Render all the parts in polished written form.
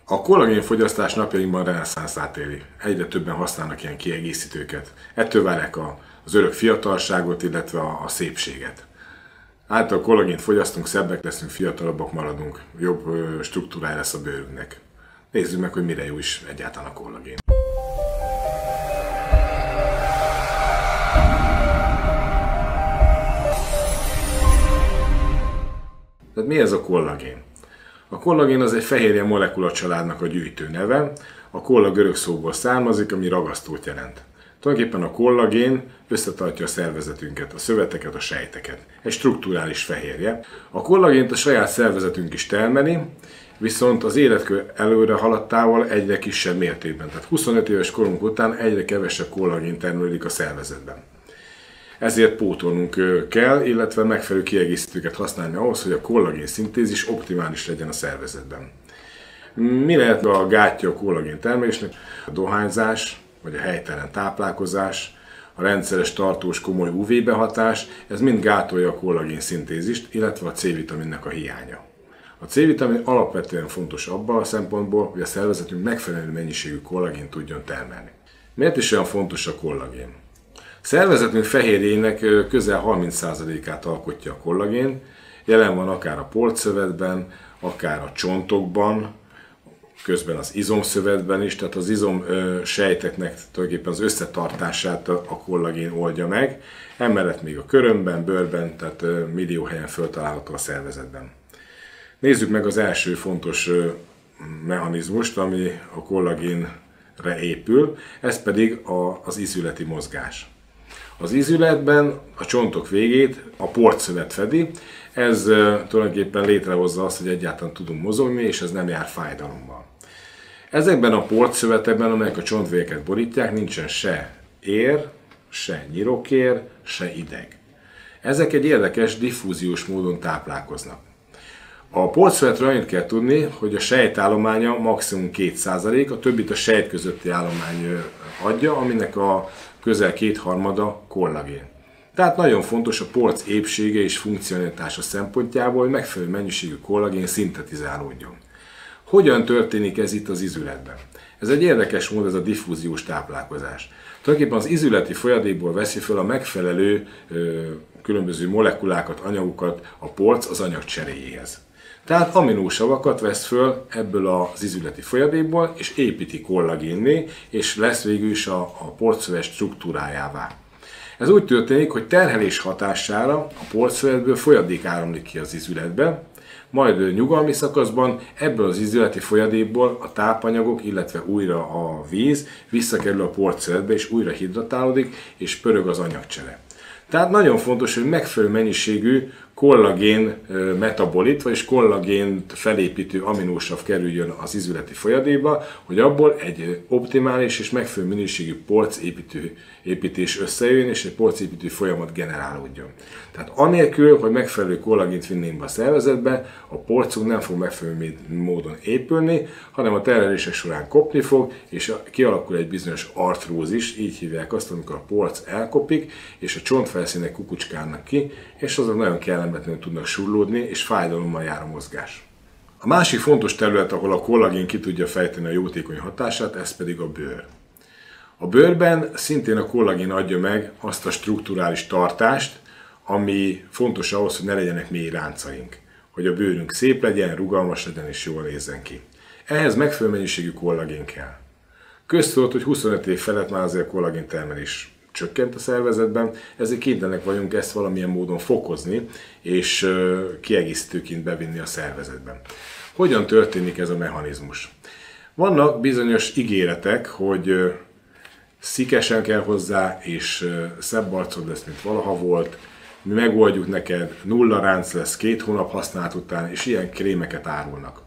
A kollagénfogyasztás napjainkban reneszánszát éli. Egyre többen használnak ilyen kiegészítőket. Ettől várják az örök fiatalságot, illetve a szépséget. Által kollagént fogyasztunk, szebbek leszünk, fiatalabbak maradunk, jobb struktúrája lesz a bőrünknek. Nézzük meg, hogy mire jó is egyáltalán a kollagén. Tehát mi ez a kollagén? A kollagén az egy fehérje molekula családnak a gyűjtő neve. A kolla görög szóból származik, ami ragasztót jelent. Tulajdonképpen a kollagén összetartja a szervezetünket, a szöveteket, a sejteket. Egy strukturális fehérje. A kollagént a saját szervezetünk is termeli, viszont az életkör előre haladtával egyre kisebb mértékben. Tehát 25 éves korunk után egyre kevesebb kollagén termelődik a szervezetben. Ezért pótolnunk kell, illetve megfelelő kiegészítőket használni ahhoz, hogy a kollagén szintézis optimális legyen a szervezetben. Mi lehet a gátja a kollagén termelésnek? A dohányzás, vagy a helytelen táplálkozás, a rendszeres tartós komoly UV-behatás, ez mind gátolja a kollagén szintézist, illetve a C-vitaminnek a hiánya. A C-vitamin alapvetően fontos abban a szempontból, hogy a szervezetünk megfelelő mennyiségű kollagént tudjon termelni. Miért is olyan fontos a kollagén? Szervezetünk fehérjének közel 30%-át alkotja a kollagén, jelen van akár a porcszövetben, akár a csontokban, közben az izomszövetben is, tehát az izomsejteknek tulajdonképpen az összetartását a kollagén oldja meg, emellett még a körömben, bőrben, tehát millió helyen föltalálható a szervezetben. Nézzük meg az első fontos mechanizmust, ami a kollagénre épül, ez pedig az ízületi mozgás. Az ízületben a csontok végét a porcszövet fedi, ez tulajdonképpen létrehozza azt, hogy egyáltalán tudunk mozogni, és ez nem jár fájdalommal. Ezekben a porcszövetekben, amelyek a csontvégeket borítják, nincsen se ér, se nyirokér, se ideg. Ezek egy érdekes, diffúziós módon táplálkoznak. A porcszövetről annyit kell tudni, hogy a sejtállománya maximum 2%, a többit a sejt közötti állomány adja, aminek a közel kétharmada kollagén. Tehát nagyon fontos a porc épsége és funkcionalitása szempontjából, hogy megfelelő mennyiségű kollagén szintetizálódjon. Hogyan történik ez itt az ízületben? Ez egy érdekes mód, ez a diffúziós táplálkozás. Tulajdonképpen az ízületi folyadékból veszi fel a megfelelő különböző molekulákat, anyagokat a porc az anyag cseréjéhez. Tehát aminósavakat vesz föl ebből az ízületi folyadékból, és építi kollagénné, és lesz végül is a porcszövet struktúrájává. Ez úgy történik, hogy terhelés hatására a porcszövetből folyadék áramlik ki az ízületbe, majd nyugalmi szakaszban ebből az ízületi folyadékból a tápanyagok, illetve újra a víz visszakerül a porcszövetbe, és újra hidratálódik, és pörög az anyagcsere. Tehát nagyon fontos, hogy megfelelő mennyiségű kollagén metabolit, vagyis kollagént felépítő aminósav kerüljön az ízületi folyadékba, hogy abból egy optimális és megfelelő minőségű porcépítés összejön, és egy porcépítő folyamat generálódjon. Tehát anélkül, hogy megfelelő kollagént vinnénk be a szervezetbe, a porcunk nem fog megfelelő módon épülni, hanem a terhelések során kopni fog, és kialakul egy bizonyos artrózis, így hívják azt, amikor a porc elkopik, és a csontfelszínek kukucskálnak ki, és azok nagyon kellemetlenül tudnak surlódni, és fájdalommal jár a mozgás. A másik fontos terület, ahol a kollagén ki tudja fejteni a jótékony hatását, ez pedig a bőr. A bőrben szintén a kollagén adja meg azt a strukturális tartást, ami fontos ahhoz, hogy ne legyenek mély ráncaink, hogy a bőrünk szép legyen, rugalmas legyen és jól nézzen ki. Ehhez megfelelő mennyiségű kollagén kell. Köztudott, hogy 25 év felett már azért a kollagén termelés csökkent a szervezetben, ezért kénytelenek vagyunk ezt valamilyen módon fokozni, és kiegészítőként bevinni a szervezetben. Hogyan történik ez a mechanizmus? Vannak bizonyos ígéretek, hogy szikesen kell hozzá, és szebb arcod lesz, mint valaha volt, mi megoldjuk neked, nulla ránc lesz 2 hónap használat után, és ilyen krémeket árulnak.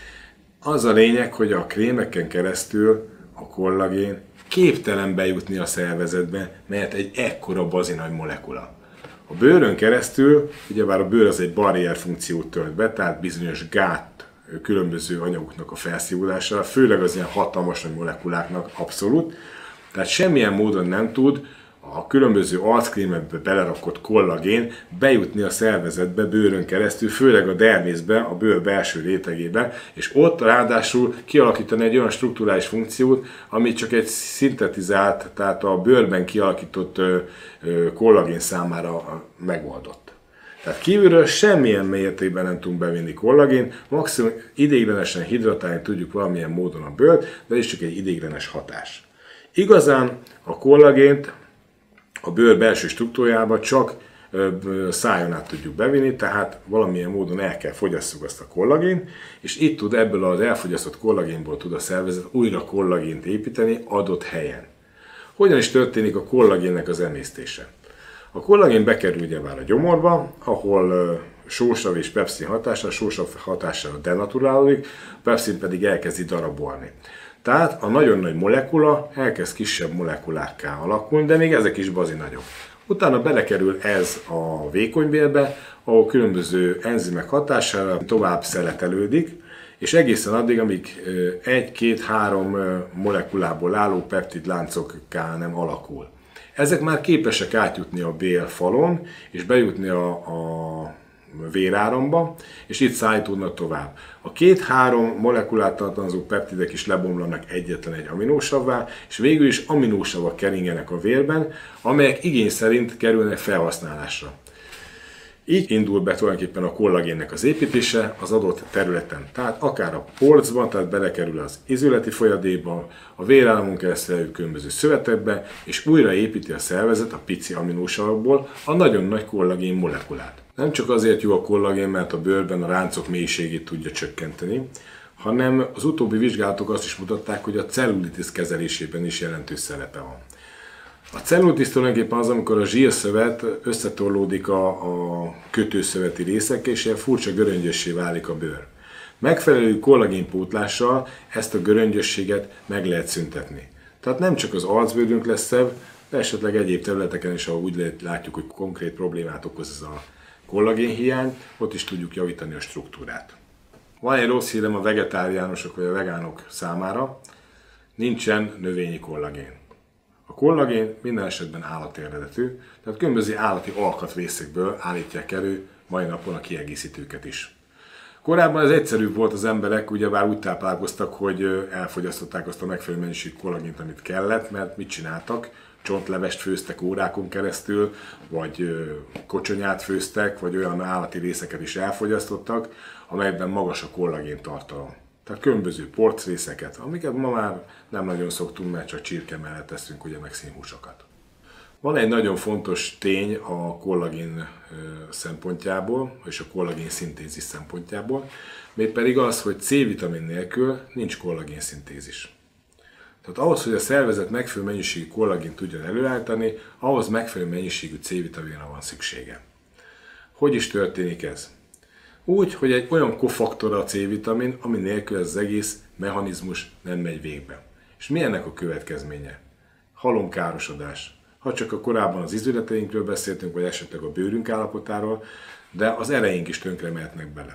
Az a lényeg, hogy a krémeken keresztül a kollagén képtelen bejutni a szervezetbe, mert egy ekkora bazinagy molekula. A bőrön keresztül, ugyebár a bőr az egy barrier funkciót tölt be, tehát bizonyos gát különböző anyagoknak a felszívódására, főleg az ilyen hatalmas nagy molekuláknak abszolút, tehát semmilyen módon nem tud a különböző arckrémekbe belerakott kollagén bejutni a szervezetbe bőrön keresztül, főleg a dermészbe, a bőr belső rétegébe, és ott ráadásul kialakítani egy olyan strukturális funkciót, ami csak egy szintetizált, tehát a bőrben kialakított kollagén számára megoldott. Tehát kívülről semmilyen mértékben nem tudunk bevinni kollagén, maximum ideiglenesen hidratálni tudjuk valamilyen módon a bőrt, de ez csak egy ideiglenes hatás. Igazán a kollagént a bőr belső struktúrájába csak szájon át tudjuk bevinni, tehát valamilyen módon el kell fogyasszuk azt a kollagént, és itt tud ebből az elfogyasztott kollagénból tud a szervezet újra kollagént építeni adott helyen. Hogyan is történik a kollagénnek az emésztése? A kollagén bekerül ugyebár a gyomorba, ahol sósav és pepszin hatással, a sósav hatással denaturálódik, a pepszin pedig elkezdi darabolni. Tehát a nagyon nagy molekula elkezd kisebb molekulákká alakulni, de még ezek is bazi nagyok. Utána belekerül ez a vékonybélbe, ahol különböző enzimek hatására tovább szeletelődik, és egészen addig, amíg 1-2-3 molekulából álló peptidláncokká nem alakul. Ezek már képesek átjutni a bélfalon, és bejutni a véráramba, és itt szállítódnak tovább. A 2-3 molekulát tartalmazó peptidek is lebomlanak egyetlen egy aminósavvá, és végül is aminósavak keringenek a vérben, amelyek igény szerint kerülnek felhasználásra. Így indul be tulajdonképpen a kollagénnek az építése az adott területen. Tehát akár a porcban, tehát belekerül az izületi folyadékba, a vérállamon keresztül különböző szövetekbe, és újra építi a szervezet a pici aminósavakból a nagyon nagy kollagén molekulát. Nem csak azért jó a kollagén, mert a bőrben a ráncok mélységét tudja csökkenteni, hanem az utóbbi vizsgálatok azt is mutatták, hogy a cellulitis kezelésében is jelentős szerepe van. A cellulitis tulajdonképpen az, amikor a zsírszövet összetorlódik a kötőszöveti részekkel, és ilyen furcsa göröngyössé válik a bőr. Megfelelő kollagénpótlással ezt a göröngyösséget meg lehet szüntetni. Tehát nem csak az arcbőrünk lesz szebb, de esetleg egyéb területeken is, ahol úgy látjuk, hogy konkrét problémát okoz ez a kollagénhiány, ott is tudjuk javítani a struktúrát. Van egy rossz hírem a vegetáriánusok vagy a vegánok számára, nincsen növényi kollagén. A kollagén minden esetben állati eredetű, tehát különböző állati alkatrészekből állítják elő mai napon a kiegészítőket is. Korábban ez egyszerűbb volt, az emberek ugyebár úgy táplálkoztak, hogy elfogyasztották azt a megfelelő mennyiségű kollagént, amit kellett, mert mit csináltak? Csontlevest főztek órákon keresztül, vagy kocsonyát főztek, vagy olyan állati részeket is elfogyasztottak, amelyekben magas a kollagén tartalom. Tehát különböző porcrészeket, amiket ma már nem nagyon szoktunk, mert csak csirke mellett teszünk, ugye, meg színhúsokat. Van egy nagyon fontos tény a kollagén szempontjából, és a kollagén szintézis szempontjából, mégpedig az, hogy C-vitamin nélkül nincs kollagén szintézis. Tehát ahhoz, hogy a szervezet megfelelő mennyiségű kollagént tudjon előállítani, ahhoz megfelelő mennyiségű C-vitaminra van szüksége. Hogy is történik ez? Úgy, hogy egy olyan kofaktor a C-vitamin, ami nélkül ez az egész mechanizmus nem megy végbe. És mi ennek a következménye? Halomkárosodás. Ha csak a korábban az izületeinkről beszéltünk, vagy esetleg a bőrünk állapotáról, de az ereink is tönkre mehetnek bele.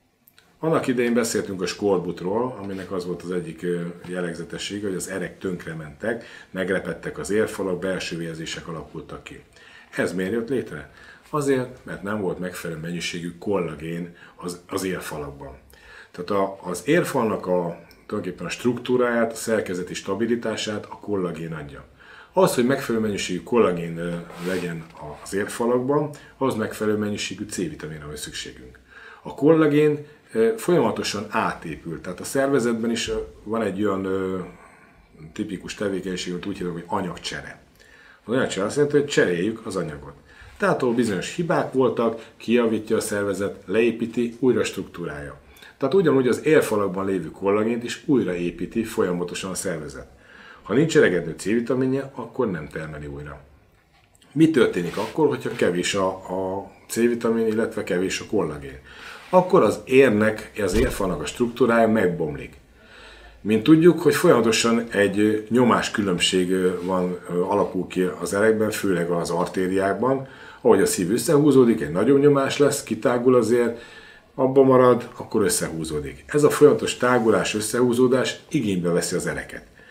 Annak idején beszéltünk a skorbutról, aminek az volt az egyik jellegzetessége, hogy az erek tönkre mentek, megrepedtek az érfalak, belső vérzések alakultak ki. Ez miért jött létre? Azért, mert nem volt megfelelő mennyiségű kollagén az érfalakban. Tehát az érfalnak tulajdonképpen a struktúráját, a szerkezeti stabilitását a kollagén adja. Az, hogy megfelelő mennyiségű kollagén legyen az érfalakban, az megfelelő mennyiségű C-vitaminra van szükségünk. A kollagén folyamatosan átépül, tehát a szervezetben is van egy olyan tipikus tevékenység, amit úgy hívjuk, hogy anyagcsere. Az anyagcsere azt jelenti, hogy cseréljük az anyagot. Tehát ahol bizonyos hibák voltak, kijavítja a szervezet, leépíti, újra struktúrálja. Tehát ugyanúgy az érfalakban lévő kollagént is újraépíti folyamatosan a szervezet. Ha nincs elegendő C-vitaminje, akkor nem termeli újra. Mi történik akkor, hogyha kevés a C-vitamin, illetve kevés a kollagén? Akkor az érfalnak a struktúrája megbomlik. Mint tudjuk, hogy folyamatosan egy nyomáskülönbség alakul ki az erekben, főleg az artériákban. Ahogy a szív összehúzódik, egy nagyobb nyomás lesz, kitágul az ér, abba marad, akkor összehúzódik. Ez a folyamatos tágulás, összehúzódás igénybe veszi az ereket.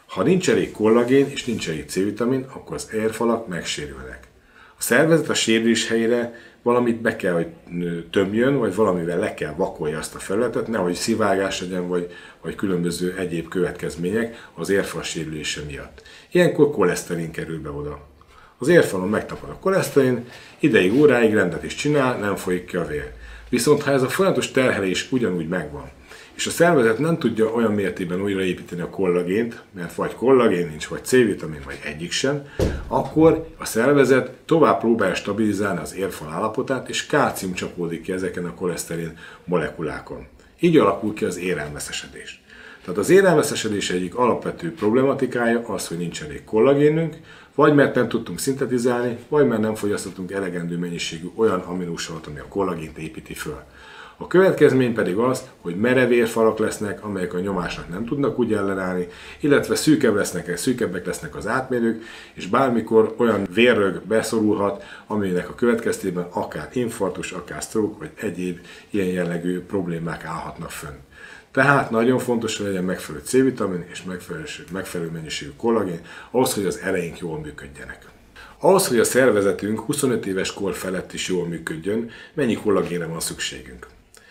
Ha nincs elég kollagén és nincs elég C-vitamin, akkor az érfalak megsérülnek. A szervezet a sérülés helyére valamit be kell, hogy tömjön, vagy valamivel le kell vakolja azt a felületet, nehogy szivárgás legyen, vagy különböző egyéb következmények az érfal sérülése miatt. Ilyenkor koleszterin kerül be oda. Az érfalon megtapad a koleszterin, ideig, óráig rendet is csinál, nem folyik ki a vér. Viszont ha ez a folyamatos terhelés ugyanúgy megvan, és a szervezet nem tudja olyan mértékben újraépíteni a kollagént, mert vagy kollagén nincs, vagy C-vitamin, vagy egyik sem, akkor a szervezet tovább próbálja stabilizálni az érfal állapotát, és kálcium csapódik ki ezeken a koleszterin molekulákon. Így alakul ki az érelmeszesedés. Tehát az érelmeszesedés egyik alapvető problematikája az, hogy nincs elég kollagénünk, vagy mert nem tudtunk szintetizálni, vagy mert nem fogyasztottunk elegendő mennyiségű olyan aminósavat, ami a kollagént építi föl. A következmény pedig az, hogy merev érfalak lesznek, amelyek a nyomásnak nem tudnak úgy ellenállni, illetve szűkebbek lesznek az átmérők, és bármikor olyan vérrög beszorulhat, aminek a következtében akár infarktus, akár stroke, vagy egyéb ilyen jellegű problémák állhatnak fönn. Tehát nagyon fontos, hogy legyen megfelelő C-vitamin és megfelelő mennyiségű kollagén, ahhoz, hogy az ereink jól működjenek. Ahhoz, hogy a szervezetünk 25 éves kor felett is jól működjön, mennyi kollagénre van szükségünk?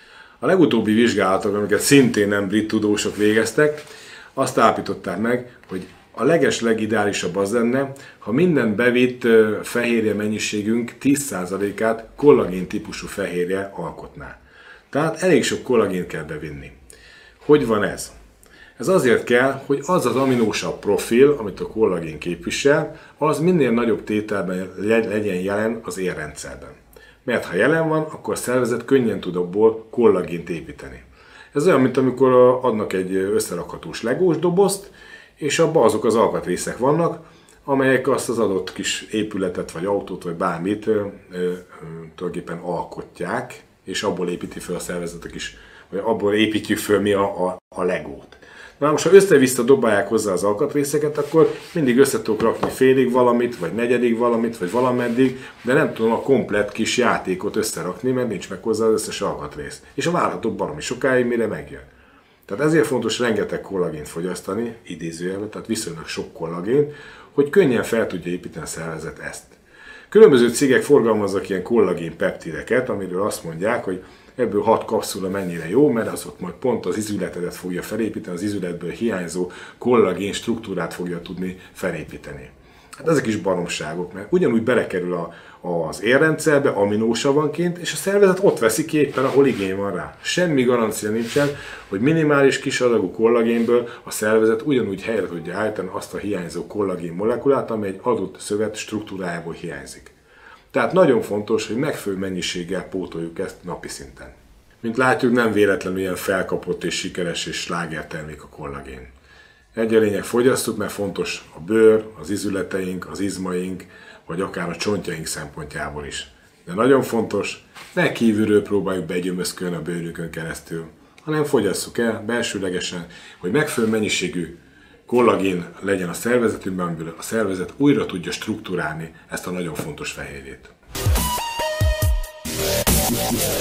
A legutóbbi vizsgálatok, amiket szintén nem brit tudósok végeztek, azt állapították meg, hogy a legideálisabb az lenne, ha minden bevitt fehérje mennyiségünk 10%-át kollagén típusú fehérje alkotná. Tehát elég sok kollagént kell bevinni. Hogy van ez? Ez azért kell, hogy az az aminósav profil, amit a kollagén képvisel, az minél nagyobb tételben legyen jelen az érrendszerben. Mert ha jelen van, akkor a szervezet könnyen tud abból kollagént építeni. Ez olyan, mint amikor adnak egy összerakhatós legós dobozt, és abban azok az alkatrészek vannak, amelyek azt az adott kis épületet, vagy autót, vagy bármit tulajdonképpen alkotják, és abból építi fel a szervezetek is, vagy abból építjük föl mi a legót. Na most, ha össze-vissza dobálják hozzá az alkatrészeket, akkor mindig össze tudok rakni félig valamit, vagy negyedig valamit, vagy valameddig, de nem tudom a komplett kis játékot összerakni, mert nincs meg hozzá az összes alkatrész. És a várható baromi sokáig, mire megjön. Tehát ezért fontos rengeteg kollagént fogyasztani, idézőjelben, tehát viszonylag sok kollagént, hogy könnyen fel tudja építeni a szervezet ezt. Különböző cégek forgalmaznak ilyen kollagén peptideket, amiről azt mondják, hogy ebből 6 kapszula mennyire jó, mert az ott majd pont az izületedet fogja felépíteni, az izületből hiányzó kollagén struktúrát fogja tudni felépíteni. Hát ezek is baromságok, mert ugyanúgy belekerül az érrendszerbe aminósavanként, és a szervezet ott veszi ki éppen, ahol igény van rá. Semmi garancia nincsen, hogy minimális kis adagú kollagénből a szervezet ugyanúgy helyre tudja állítani azt a hiányzó kollagén molekulát, amely egy adott szövet struktúrájából hiányzik. Tehát nagyon fontos, hogy megfelelő mennyiséggel pótoljuk ezt napi szinten. Mint látjuk, nem véletlenül ilyen felkapott és sikeres és slágertermék a kollagén. Egy a lényeg, fogyasszuk, mert fontos a bőr, az izületeink, az izmaink, vagy akár a csontjaink szempontjából is. De nagyon fontos, ne kívülről próbáljuk begyömözkölni a bőrünkön keresztül, hanem fogyasszuk el belsőlegesen, hogy megfelelő mennyiségű kollagén legyen a szervezetünkben, amiből a szervezet újra tudja struktúrálni ezt a nagyon fontos fehérjét.